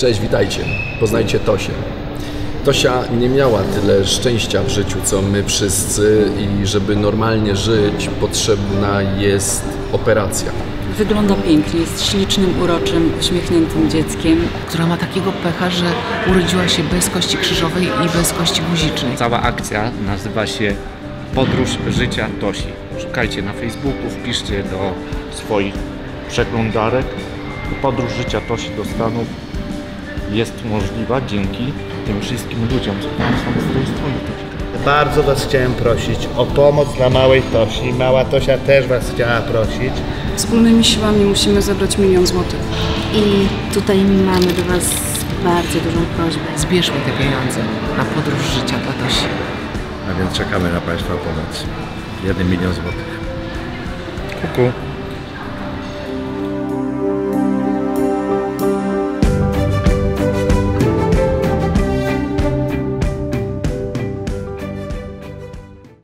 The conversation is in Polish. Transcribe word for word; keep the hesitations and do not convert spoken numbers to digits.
Cześć, witajcie. Poznajcie Tosię. Tosia nie miała tyle szczęścia w życiu, co my wszyscy i żeby normalnie żyć, potrzebna jest operacja. Wygląda pięknie, jest ślicznym, uroczym, uśmiechniętym dzieckiem. Która ma takiego pecha, że urodziła się bez kości krzyżowej i bez kości guzicznej. Cała akcja nazywa się Podróż życia Tosi. Szukajcie na Facebooku, wpiszcie do swoich przeglądarek. Podróż życia Tosi do Stanów jest możliwa dzięki tym wszystkim ludziom, co tam są z tej strony. Bardzo Was chciałem prosić o pomoc dla małej Tosi. Mała Tosia też Was chciała prosić. Wspólnymi siłami musimy zebrać milion złotych. I tutaj mamy do Was bardzo dużą prośbę. Zbierzmy te pieniądze na podróż życia dla Tosi. A więc czekamy na Państwa pomoc. Jeden milion złotych. Kuku.